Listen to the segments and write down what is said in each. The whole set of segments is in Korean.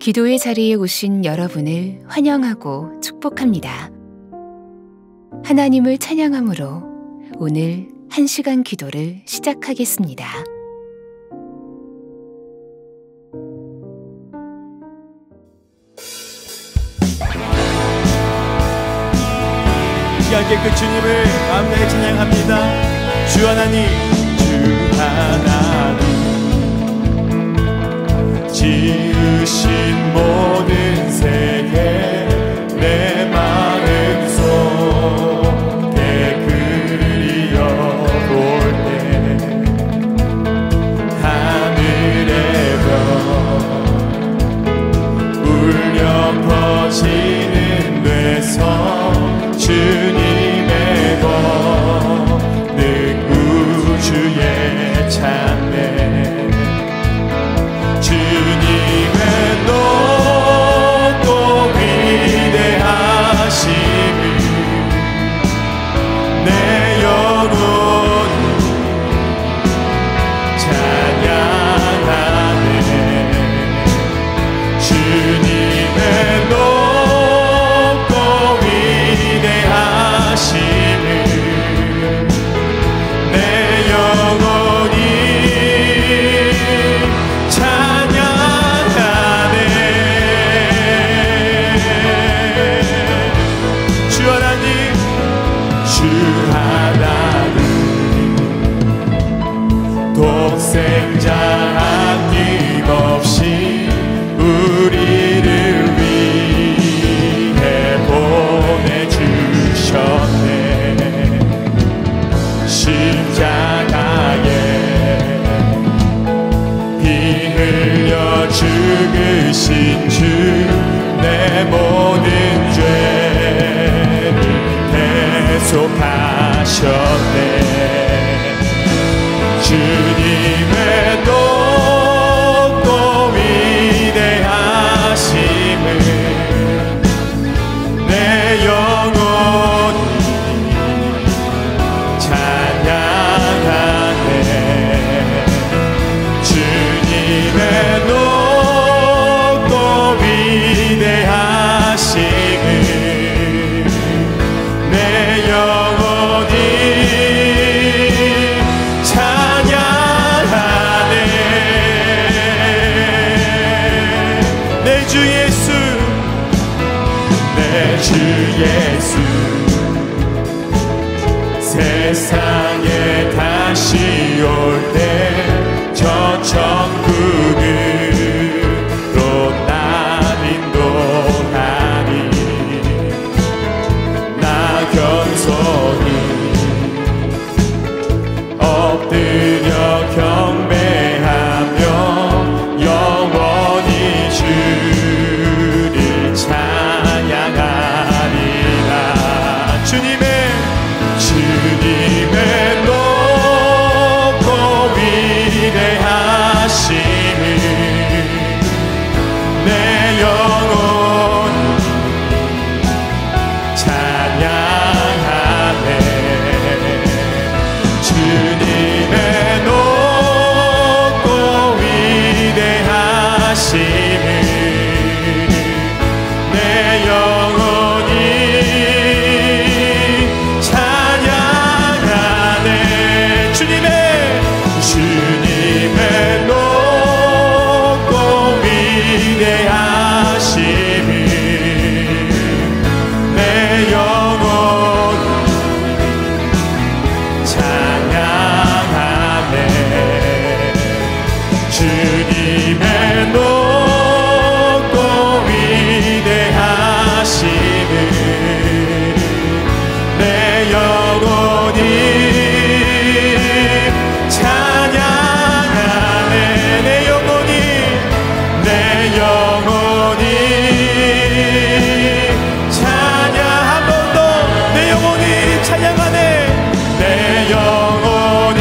기도의 자리에 오신 여러분을 환영하고 축복합니다. 하나님을 찬양함으로 오늘 1시간 기도를 시작하겠습니다. 시간 깨끗 주님을 마음에 찬양합니다. 주 하나님, 주 하나님 지으신 모든 세계 내 마음속에 그려볼 때 하늘의 별 울려 퍼지는 뇌성 주님의 권능 우주의 찬美주님의 높고 위대하심을 내 영혼이 찬양하네. 주님의 높고 위대하심을 내 영혼이 찬양하네. 주 하나님, 주 하나님 독생자 아낌없이 우리를 위해 보내주셨네. 십자가에 피 흘려 죽으신 주 내 모든 죄를 대속하셨네. 주님의 높고 위대하심을 내 영혼이 찬양하네. 주님의 높고 위대하심을 내 영혼이 찬양하네. 내 주 예수, 내 주 예수 세상에 다시 올 때 저 천국으로 날 인도하니 나 겸손히 엎드려 경배하며 영원히 주를 찬양하리라. 주님의 높고 위대하심을 내 영혼이 찬양하네. 주님의 높고 위대하심을 내 영혼이 찬양하네. 주님의 높고 위대하심을 내 영혼이 찬양하네. 주님의 높고 위대하심을 내 영혼이 찬양하네. 내 영혼이 찬양. 한 번 더 내 영혼이 찬양하네. 내 영혼이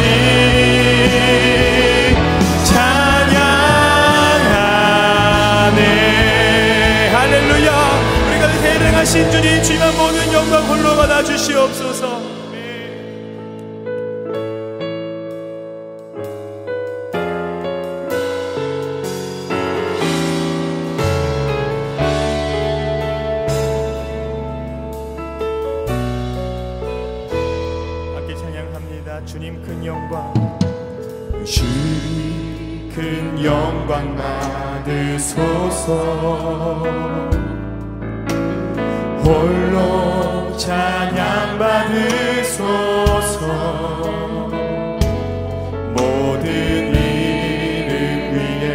찬양하네. 할렐루야. 우리가 대행하신 주님, 주님만 모든 영광 홀로 받아 주시옵소서. 주님 큰 영광, 주님 큰 영광 받으소서. 홀로 찬양 받으소서. 모든 이름 위에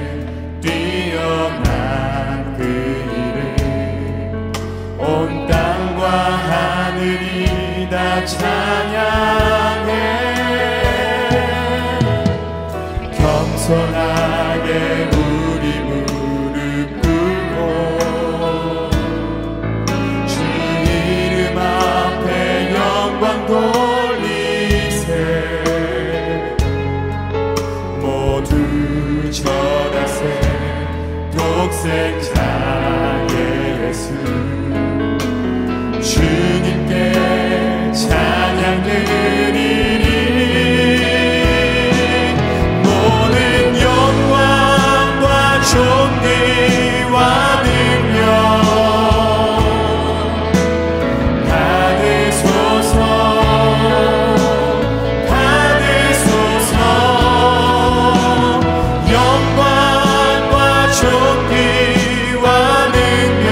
뛰어난 그 이름, 온 땅과 하늘이 다 찬양해. 겸손하게 우리 무릎 꿇고 주 이름 앞에 영광 돌리세. 모두 절하세. 독생자의 예수 주님께 찬양 드리리. 모든 영광과 존귀와 능력 받으소서. 받으소서. 영광과 존귀와 능력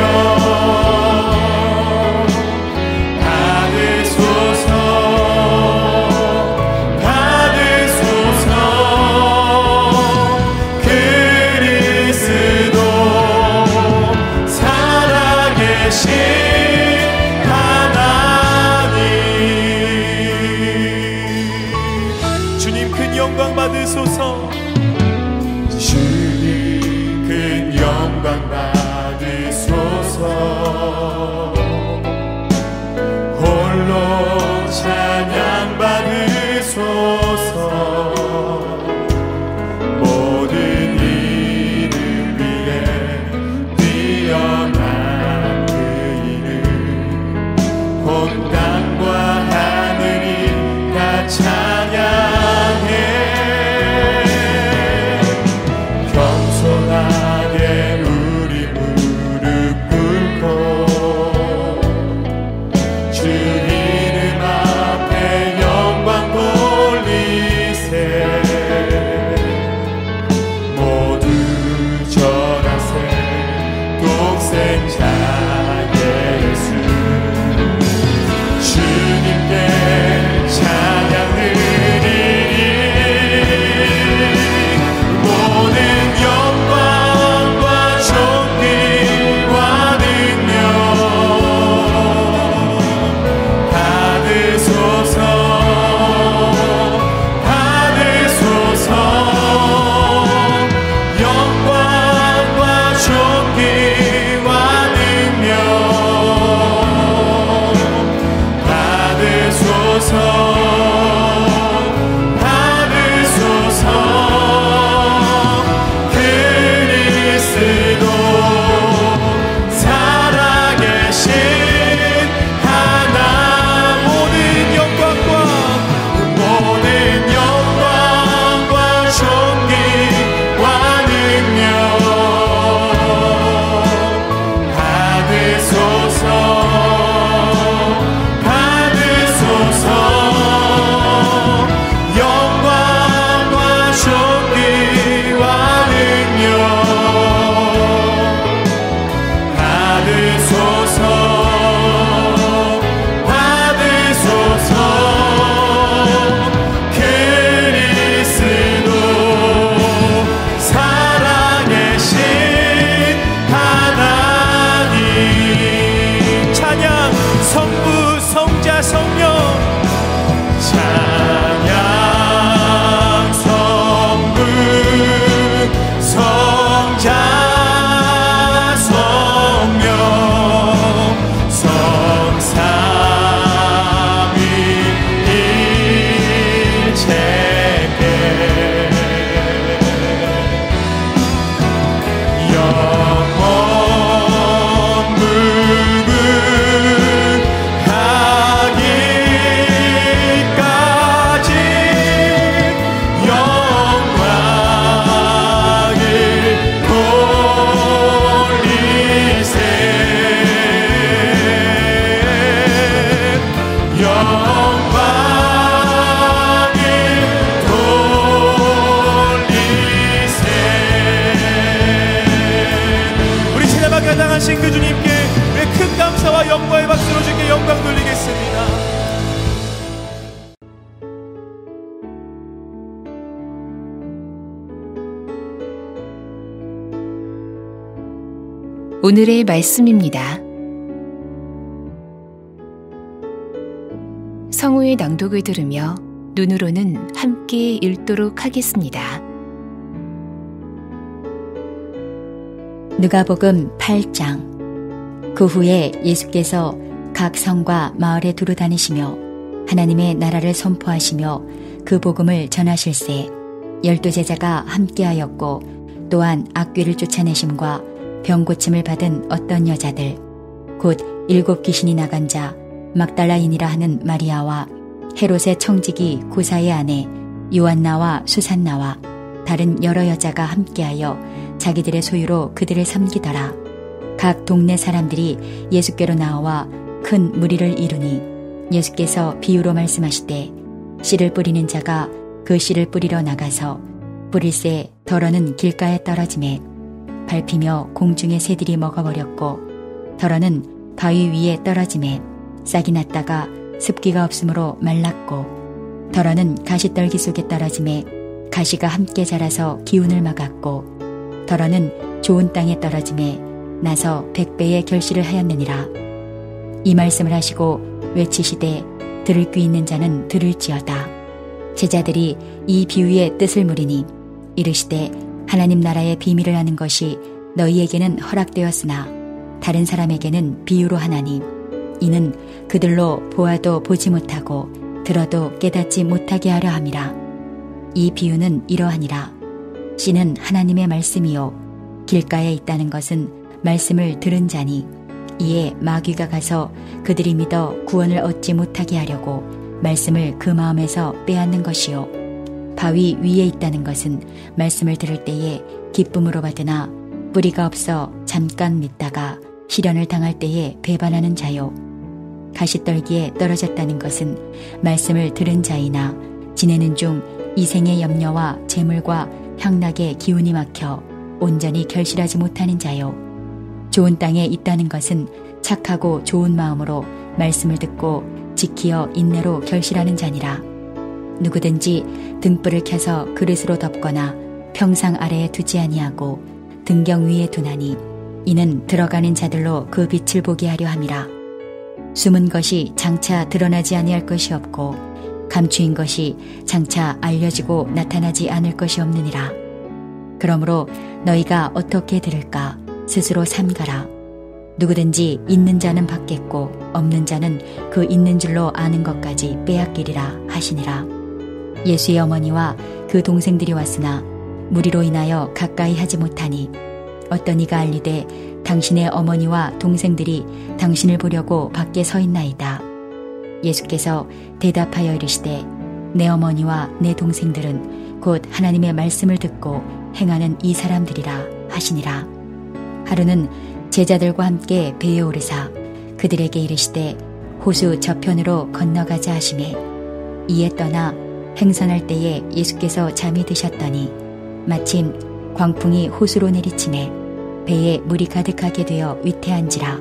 받으소서. 받으소서. 그리스도 살아계신 하나님, 주님 큰 영광 받으소서. 주님 큰 영광 받으소서. 홀로 찬양 받으소서. 모든 이름 위에 뛰어난 그 이름, 온 땅과 하늘이 다 찬양해. 겸손하게 우리 무릎 꿇고 주 이름 앞에 영광 돌리세. 모두 절하세. 독생자 예수 주님께 찬양 드리리. 모든 영광과 존귀와 능력 받으소서. 받으소서. 영광과 존귀와 능력 받으소서. 받으소서. 그리스도 살아계신 하나. 모든 영광과 존귀와 능력 받으소서. 받으소서. 영광과 존귀와 능력 받으소서. 받으소서. 그리스도 살아계신 하나님. 찬양 성부 성자 성령. 찬양 성부 성자 성령 성삼위일체께 영원 무궁하기 오늘의 말씀입니다. 성우의 낭독을 들으며 눈으로는 함께 읽도록 하겠습니다. 누가복음 8장. 그 후에 예수께서 각 성과 마을에 두루 다니시며 하나님의 나라를 선포하시며 그 복음을 전하실세 12 제자가 함께하였고 또한 악귀를 쫓아내심과 병 고침을 받은 어떤 여자들 곧 7 귀신이 나간 자 막달라인이라 하는 마리아와 헤롯의 청지기 고사의 아내 요한나와 수산나와 다른 여러 여자가 함께하여 자기들의 소유로 그들을 섬기더라. 각 동네 사람들이 예수께로 나와 큰 무리를 이루니 예수께서 비유로 말씀하시되 씨를 뿌리는 자가 그 씨를 뿌리러 나가서 뿌릴새 덜어는 길가에 떨어지매 밟히며 공중의 새들이 먹어버렸고 덜어는 바위 위에 떨어지매 싹이 났다가 습기가 없으므로 말랐고 덜어는 가시떨기 속에 떨어지매 가시가 함께 자라서 기운을 막았고 덜어는 좋은 땅에 떨어지매 나서 100배의 결실을 하였느니라. 이 말씀을 하시고 외치시되 들을 귀 있는 자는 들을지어다. 제자들이 이 비유의 뜻을 물으니 이르시되 하나님 나라의 비밀을 아는 것이 너희에게는 허락되었으나 다른 사람에게는 비유로 하나니 이는 그들로 보아도 보지 못하고 들어도 깨닫지 못하게 하려 함이라. 이 비유는 이러하니라. 씨는 하나님의 말씀이요 길가에 있다는 것은 말씀을 들은 자니 이에 마귀가 가서 그들이 믿어 구원을 얻지 못하게 하려고 말씀을 그 마음에서 빼앗는 것이요 바위 위에 있다는 것은 말씀을 들을 때에 기쁨으로 받으나 뿌리가 없어 잠깐 믿다가 시련을 당할 때에 배반하는 자요 가시떨기에 떨어졌다는 것은 말씀을 들은 자이나 지내는 중 이생의 염려와 재물과 향락의 기운이 막혀 온전히 결실하지 못하는 자요 좋은 땅에 있다는 것은 착하고 좋은 마음으로 말씀을 듣고 지키어 인내로 결실하는 자니라. 누구든지 등불을 켜서 그릇으로 덮거나 평상 아래에 두지 아니하고 등경 위에 두나니 이는 들어가는 자들로 그 빛을 보게 하려 함이라. 숨은 것이 장차 드러나지 아니할 것이 없고 감추인 것이 장차 알려지고 나타나지 않을 것이 없느니라. 그러므로 너희가 어떻게 들을까 스스로 삼가라. 누구든지 있는 자는 받겠고 없는 자는 그 있는 줄로 아는 것까지 빼앗기리라 하시니라. 예수의 어머니와 그 동생들이 왔으나 무리로 인하여 가까이 하지 못하니 어떤 이가 알리되 당신의 어머니와 동생들이 당신을 보려고 밖에 서 있나이다. 예수께서 대답하여 이르시되 내 어머니와 내 동생들은 곧 하나님의 말씀을 듣고 행하는 이 사람들이라 하시니라. 하루는 제자들과 함께 배에 오르사 그들에게 이르시되 호수 저편으로 건너가자 하시매 이에 떠나 행선할 때에 예수께서 잠이 드셨더니 마침 광풍이 호수로 내리치매 배에 물이 가득하게 되어 위태한지라.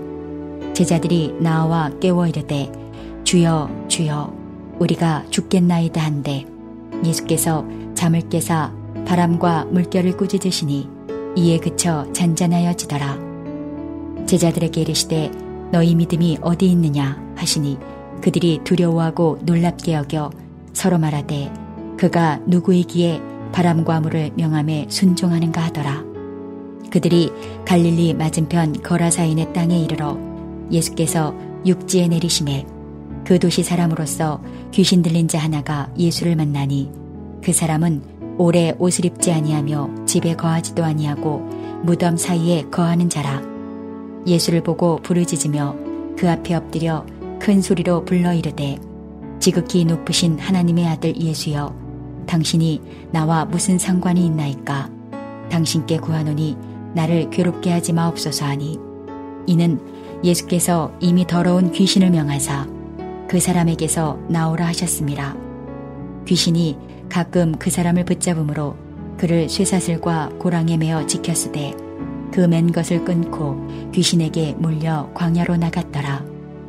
제자들이 나와 깨워 이르되 주여 주여 우리가 죽겠나이다 한데 예수께서 잠을 깨사 바람과 물결을 꾸짖으시니 이에 그쳐 잔잔하여지더라. 제자들에게 이르시되 너희 믿음이 어디 있느냐 하시니 그들이 두려워하고 놀랍게 여겨 서로 말하되 그가 누구이기에 바람과 물을 명함에 순종하는가 하더라. 그들이 갈릴리 맞은편 거라사인의 땅에 이르러 예수께서 육지에 내리시매 그 도시 사람으로서 귀신 들린 자 하나가 예수를 만나니 그 사람은 오래 옷을 입지 아니하며 집에 거하지도 아니하고 무덤 사이에 거하는 자라. 예수를 보고 부르짖으며 그 앞에 엎드려 큰 소리로 불러 이르되 지극히 높으신 하나님의 아들 예수여 당신이 나와 무슨 상관이 있나이까. 당신께 구하노니 나를 괴롭게 하지 마옵소서 하니 이는 예수께서 이미 더러운 귀신을 명하사 그 사람에게서 나오라 하셨습니다. 귀신이 가끔 그 사람을 붙잡음으로 그를 쇠사슬과 고랑에 매어 지켰으되 그 맨 것을 끊고 귀신에게 몰려 광야로 나갔더라.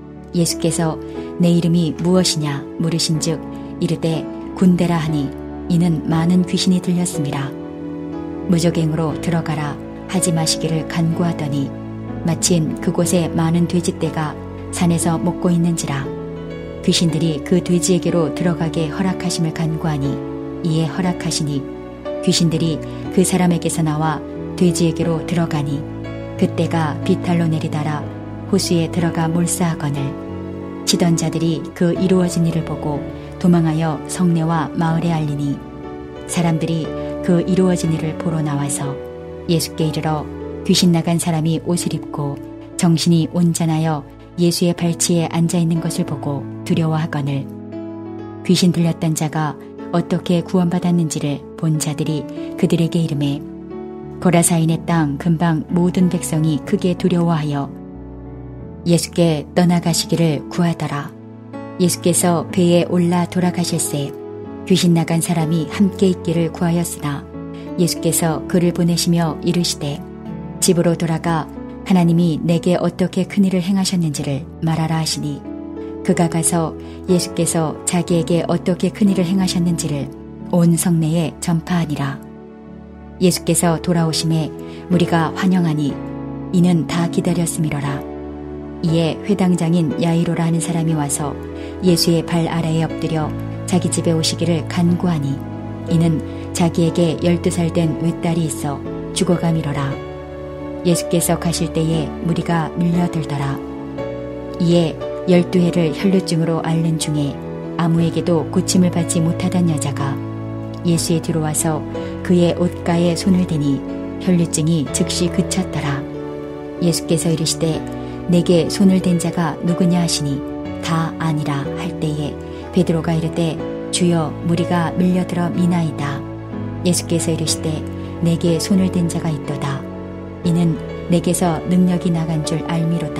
예수께서 내 이름이 무엇이냐 물으신즉 이르되 군대라 하니 이는 많은 귀신이 들렸습니다. 무적행으로 들어가라 하지 마시기를 간구하더니 마침 그곳에 많은 돼지떼가 산에서 먹고 있는지라 귀신들이 그 돼지에게로 들어가게 허락하심을 간구하니 이에 허락하시니 귀신들이 그 사람에게서 나와 돼지에게로 들어가니 그때가 비탈로 내리달아 호수에 들어가 몰사하거늘 치던 자들이 그 이루어진 일을 보고 도망하여 성내와 마을에 알리니 사람들이 그 이루어진 일을 보러 나와서 예수께 이르러 귀신 나간 사람이 옷을 입고 정신이 온전하여 예수의 발치에 앉아있는 것을 보고 두려워하거늘 귀신 들렸던 자가 어떻게 구원받았는지를 본 자들이 그들에게 이르매 고라사인의 땅 근방 모든 백성이 크게 두려워하여 예수께 떠나가시기를 구하더라. 예수께서 배에 올라 돌아가실새 귀신 나간 사람이 함께 있기를 구하였으나 예수께서 그를 보내시며 이르시되 집으로 돌아가 하나님이 내게 어떻게 큰일을 행하셨는지를 말하라 하시니 그가 가서 예수께서 자기에게 어떻게 큰일을 행하셨는지를 온 성내에 전파하니라. 예수께서 돌아오심에 무리가 환영하니 이는 다 기다렸음이로라. 이에 회당장인 야이로라 하는 사람이 와서 예수의 발 아래에 엎드려 자기 집에 오시기를 간구하니 이는 자기에게 12살 된 외딸이 있어 죽어가미로라. 예수께서 가실 때에 무리가 밀려들더라. 이에 12해를 혈루증으로 앓는 중에 아무에게도 고침을 받지 못하던 여자가 예수의 뒤로 와서 그의 옷가에 손을 대니 혈루증이 즉시 그쳤더라. 예수께서 이르시되 내게 손을 댄 자가 누구냐 하시니 다 아니라 할 때에 베드로가 이르되 주여 무리가 밀려들어 미나이다. 예수께서 이르시되 내게 손을 댄 자가 있도다. 이는 내게서 능력이 나간 줄 알미로다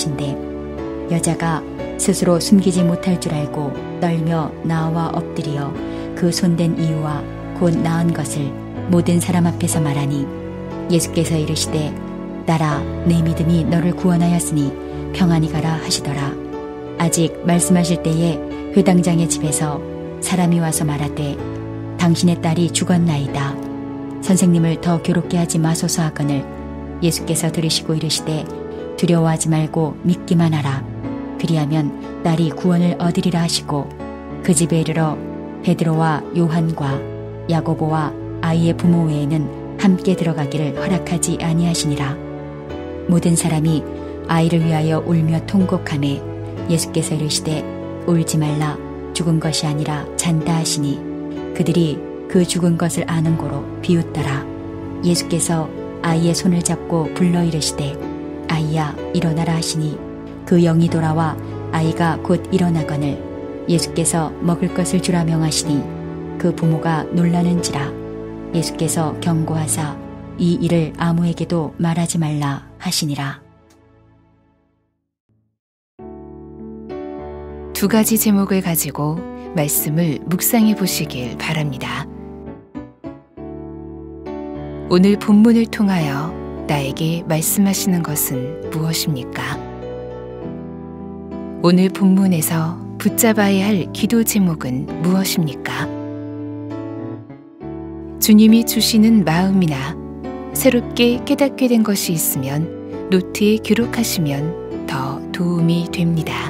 하신대 여자가 스스로 숨기지 못할 줄 알고 떨며 나와 엎드려 그 손댄 이유와 곧 나은 것을 모든 사람 앞에서 말하니 예수께서 이르시되 딸아 내 믿음이 너를 구원하였으니 평안히 가라 하시더라. 아직 말씀하실 때에 회당장의 집에서 사람이 와서 말하되 당신의 딸이 죽었나이다. 선생님을 더 괴롭게 하지 마소서 하거늘 예수께서 들으시고 이르시되 두려워하지 말고 믿기만 하라. 그리하면 딸이 구원을 얻으리라 하시고 그 집에 이르러 베드로와 요한과 야고보와 아이의 부모 외에는 함께 들어가기를 허락하지 아니하시니라. 모든 사람이 아이를 위하여 울며 통곡하매 예수께서 이르시되 울지 말라 죽은 것이 아니라 잔다 하시니 그들이 그 죽은 것을 아는 고로 비웃더라. 예수께서 아이의 손을 잡고 불러 이르시되 아이야 일어나라 하시니 그 영이 돌아와 아이가 곧 일어나거늘 예수께서 먹을 것을 주라 명하시니 그 부모가 놀라는지라. 예수께서 경고하사 이 일을 아무에게도 말하지 말라 하시니라. 두 가지 제목을 가지고 말씀을 묵상해 보시길 바랍니다. 오늘 본문을 통하여 나에게 말씀하시는 것은 무엇입니까? 오늘 본문에서 붙잡아야 할 기도 제목은 무엇입니까? 주님이 주시는 마음이나 새롭게 깨닫게 된 것이 있으면 노트에 기록하시면 더 도움이 됩니다.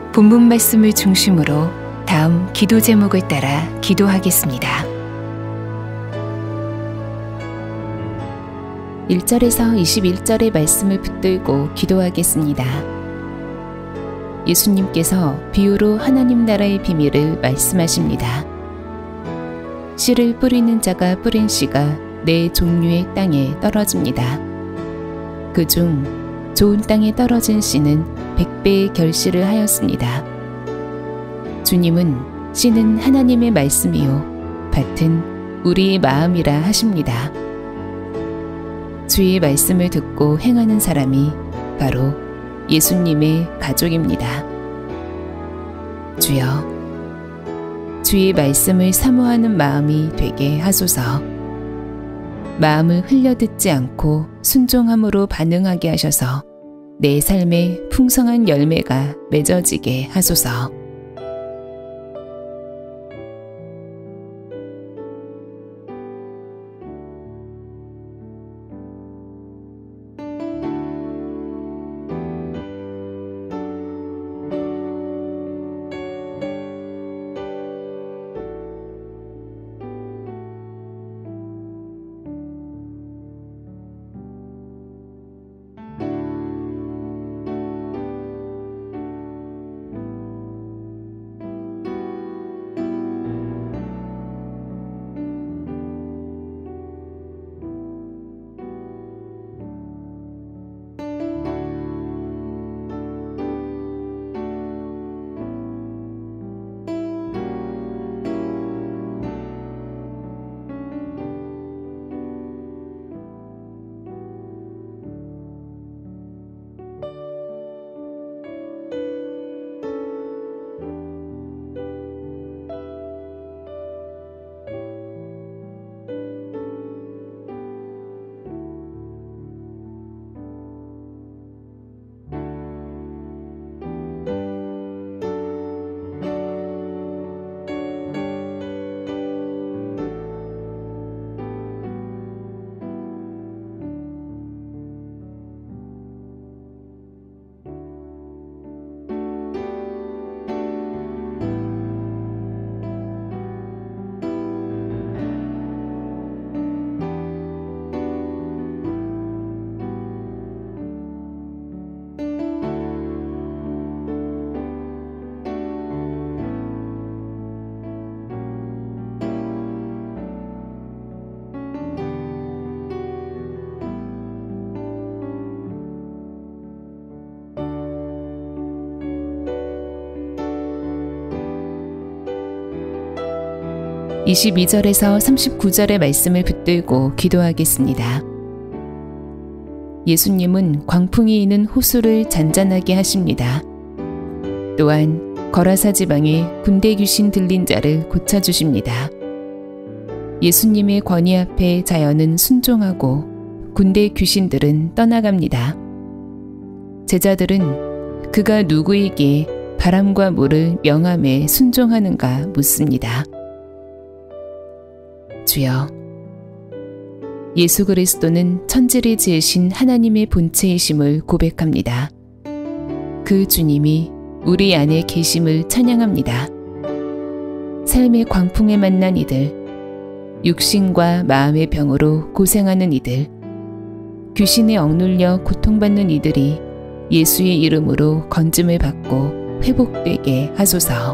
본문 말씀을 중심으로 다음 기도 제목을 따라 기도하겠습니다. 1절에서 21절의 말씀을 붙들고 기도하겠습니다. 예수님께서 비유로 하나님 나라의 비밀을 말씀하십니다. 씨를 뿌리는 자가 뿌린 씨가 네 종류의 땅에 떨어집니다. 그중 좋은 땅에 떨어진 씨는 100배의 결실을 하였습니다. 주님은 씨는 하나님의 말씀이요 밭은 우리의 마음이라 하십니다. 주의 말씀을 듣고 행하는 사람이 바로 예수님의 가족입니다. 주여, 주의 말씀을 사모하는 마음이 되게 하소서. 마음을 흘려듣지 않고 순종함으로 반응하게 하셔서 내 삶에 풍성한 열매가 맺어지게 하소서. (22절에서 39절의) 말씀을 붙들고 기도하겠습니다. 예수님은 광풍이 이는 호수를 잔잔하게 하십니다. 또한 거라사 지방에 군대 귀신 들린 자를 고쳐주십니다. 예수님의 권위 앞에 자연은 순종하고 군대 귀신들은 떠나갑니다. 제자들은 그가 누구에게 바람과 물을 명함에 순종하는가 묻습니다. 주여, 예수 그리스도는 천지를 지으신 하나님의 본체이심을 고백합니다. 그 주님이 우리 안에 계심을 찬양합니다. 삶의 광풍에 만난 이들, 육신과 마음의 병으로 고생하는 이들, 귀신에 억눌려 고통받는 이들이 예수의 이름으로 건짐을 받고 회복되게 하소서.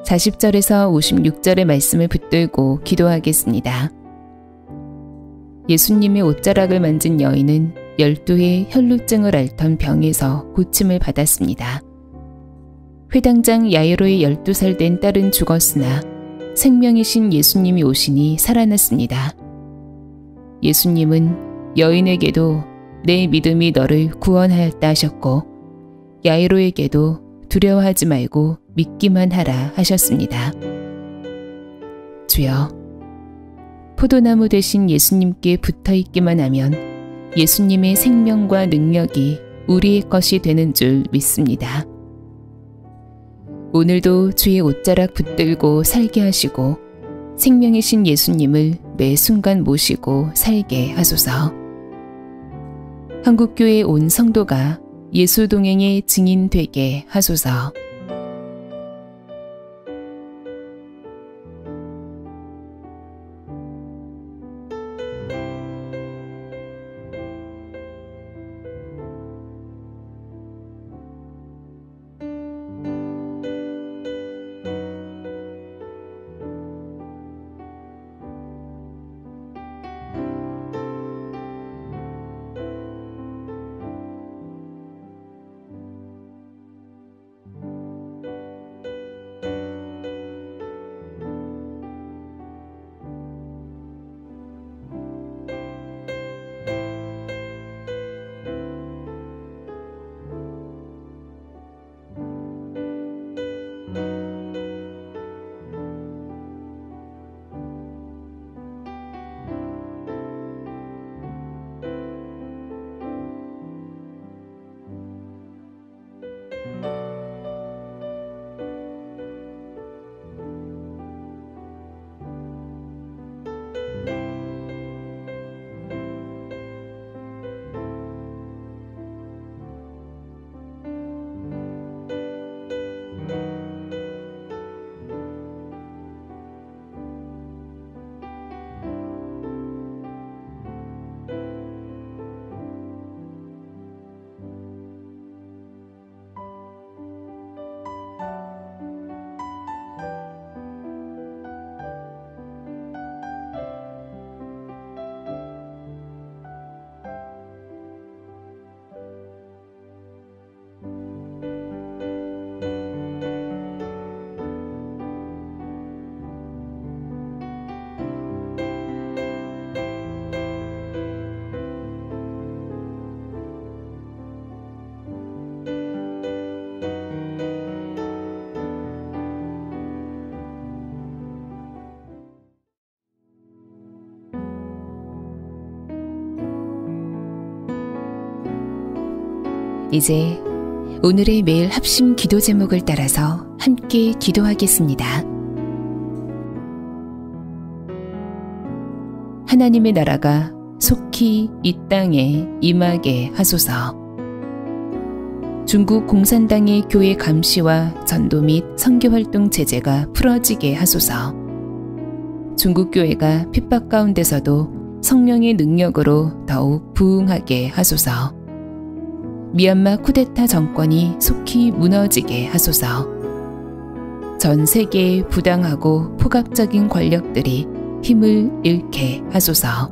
40절에서 56절의 말씀을 붙들고 기도하겠습니다. 예수님의 옷자락을 만진 여인은 12의 혈루증을 앓던 병에서 고침을 받았습니다. 회당장 야이로의 12살 된 딸은 죽었으나 생명이신 예수님이 오시니 살아났습니다. 예수님은 여인에게도 내 믿음이 너를 구원하였다 하셨고 야이로에게도 두려워하지 말고 믿기만 하라 하셨습니다. 주여, 포도나무 되신 예수님께 붙어있기만 하면 예수님의 생명과 능력이 우리의 것이 되는 줄 믿습니다. 오늘도 주의 옷자락 붙들고 살게 하시고 생명이신 예수님을 매 순간 모시고 살게 하소서. 한국교회 온 성도가 예수 동행의 증인 되게 하소서. 이제 오늘의 매일 합심 기도 제목을 따라서 함께 기도하겠습니다. 하나님의 나라가 속히 이 땅에 임하게 하소서. 중국 공산당의 교회 감시와 전도 및 선교활동 제재가 풀어지게 하소서. 중국 교회가 핍박 가운데서도 성령의 능력으로 더욱 부흥하게 하소서. 미얀마 쿠데타 정권이 속히 무너지게 하소서. 전 세계의 부당하고 폭압적인 권력들이 힘을 잃게 하소서.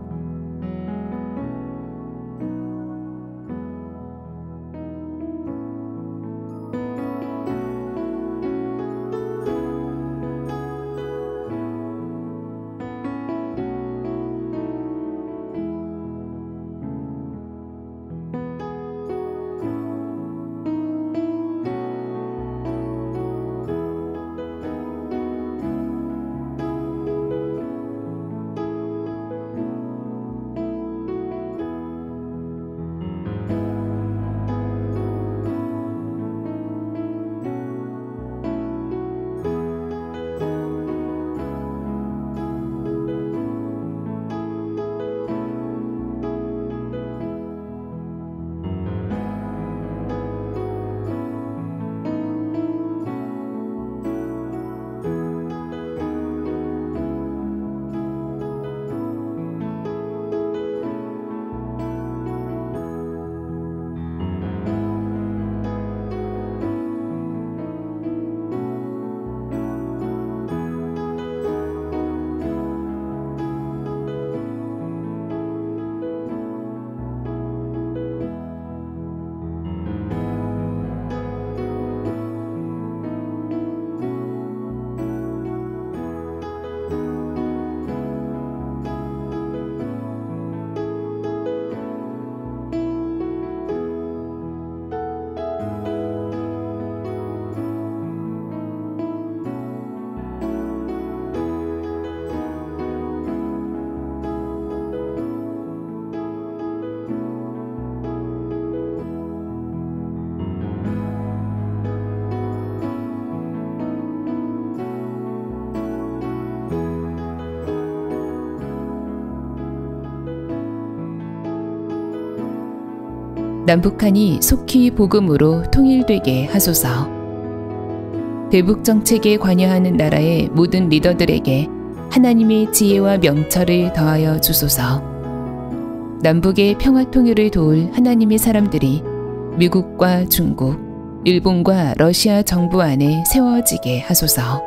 남북한이 속히 복음으로 통일되게 하소서. 대북 정책에 관여하는 나라의 모든 리더들에게 하나님의 지혜와 명철을 더하여 주소서. 남북의 평화 통일을 도울 하나님의 사람들이 미국과 중국, 일본과 러시아 정부 안에 세워지게 하소서.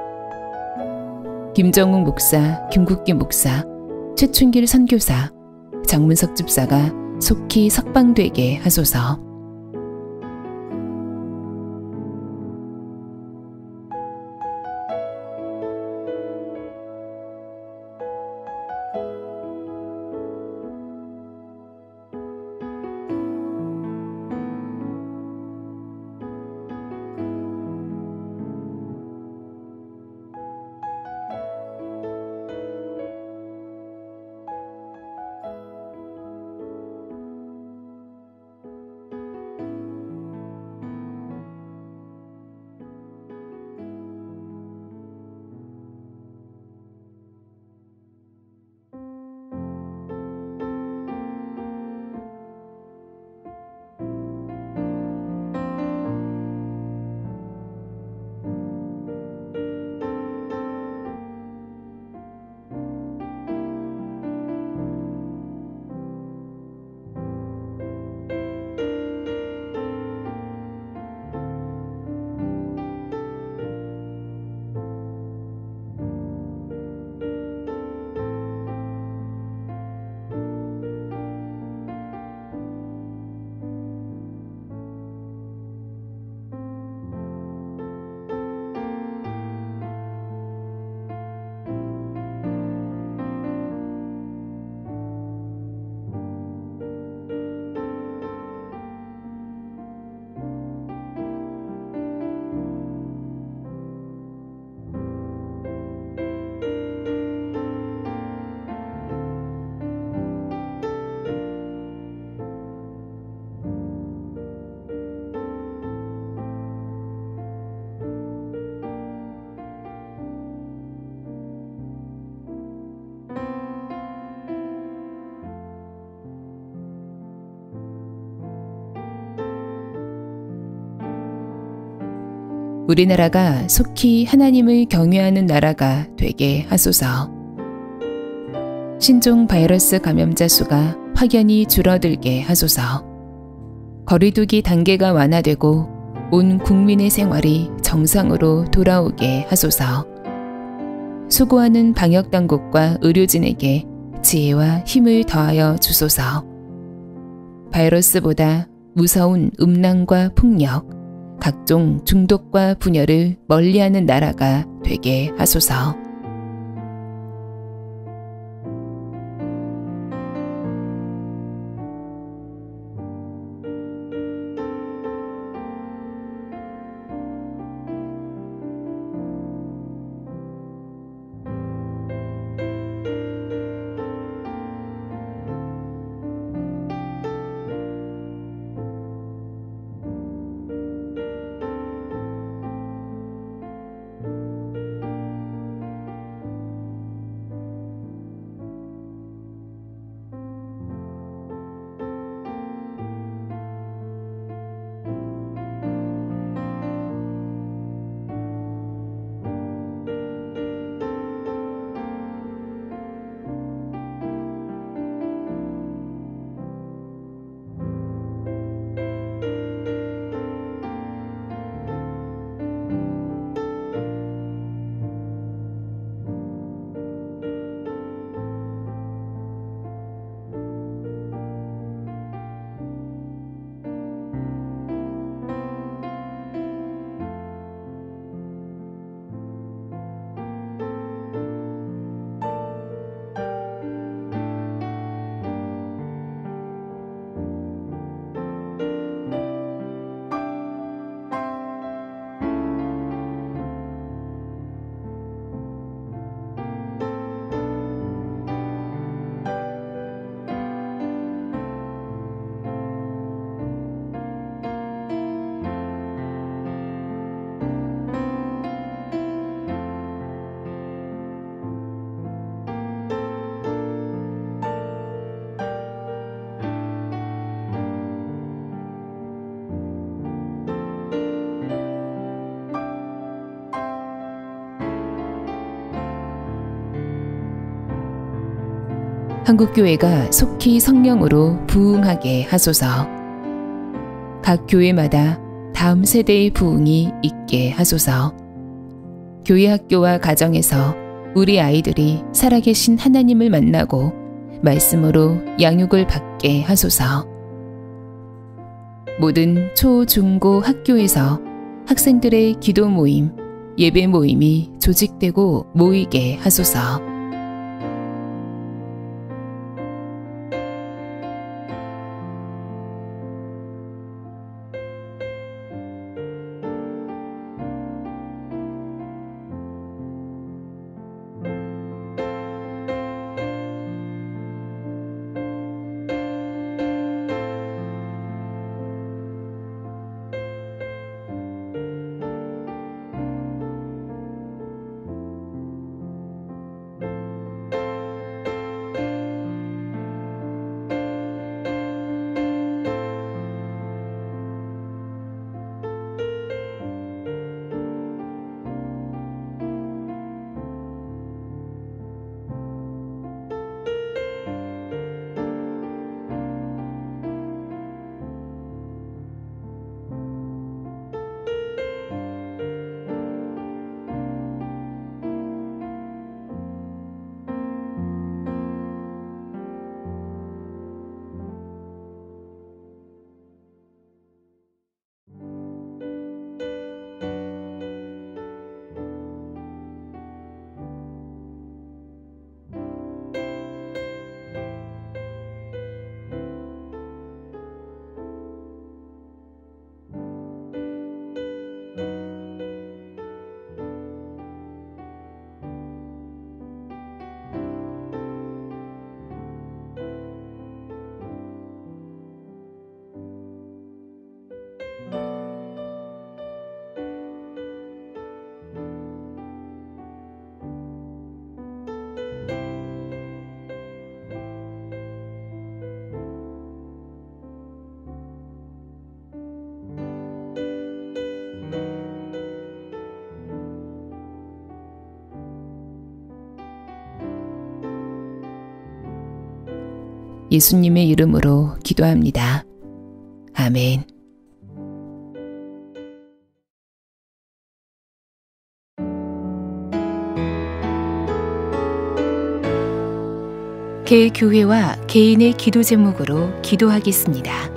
김정욱 목사, 김국기 목사, 최춘길 선교사, 장문석 집사가 속히 석방되게 하소서. 우리나라가 속히 하나님을 경외하는 나라가 되게 하소서. 신종 바이러스 감염자 수가 확연히 줄어들게 하소서. 거리두기 단계가 완화되고 온 국민의 생활이 정상으로 돌아오게 하소서. 수고하는 방역당국과 의료진에게 지혜와 힘을 더하여 주소서. 바이러스보다 무서운 음란과 폭력, 각종 중독과 분열을 멀리하는 나라가 되게 하소서. 한국교회가 속히 성령으로 부흥하게 하소서. 각 교회마다 다음 세대의 부흥이 있게 하소서. 교회 학교와 가정에서 우리 아이들이 살아계신 하나님을 만나고 말씀으로 양육을 받게 하소서. 모든 초, 중, 고 학교에서 학생들의 기도 모임, 예배 모임이 조직되고 모이게 하소서. 예수님의 이름으로 기도합니다. 아멘. 개교회와 개인의 기도 제목으로 기도하겠습니다.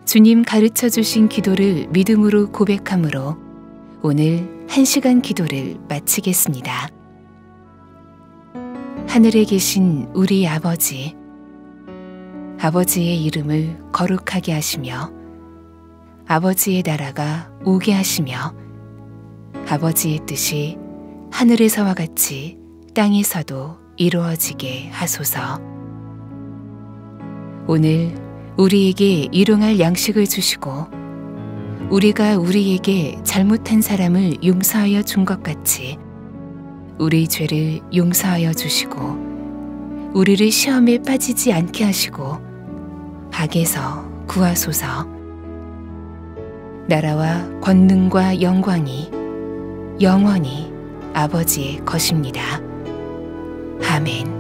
주님 가르쳐 주신 기도를 믿음으로 고백함으로 오늘 1시간 기도를 마치겠습니다. 하늘에 계신 우리 아버지, 아버지의 이름을 거룩하게 하시며 아버지의 나라가 오게 하시며 아버지의 뜻이 하늘에서와 같이 땅에서도 이루어지게 하소서. 오늘 우리에게 일용할 양식을 주시고 우리가 우리에게 잘못한 사람을 용서하여 준 것 같이 우리 죄를 용서하여 주시고 우리를 시험에 빠지지 않게 하시고 악에서 구하소서. 나라와 권능과 영광이 영원히 아버지의 것입니다. 아멘.